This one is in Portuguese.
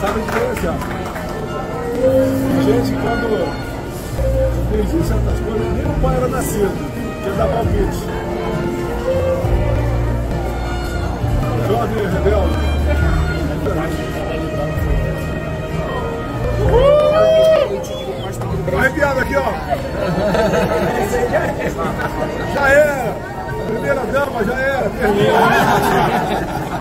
sabe diferenciar. Gente, quando diz certas coisas, nem o pai era nascido, que dá palpite. Jovem rebelde. Arrepiado aqui, ó. Já era. Primeira dama, já era. Terminou.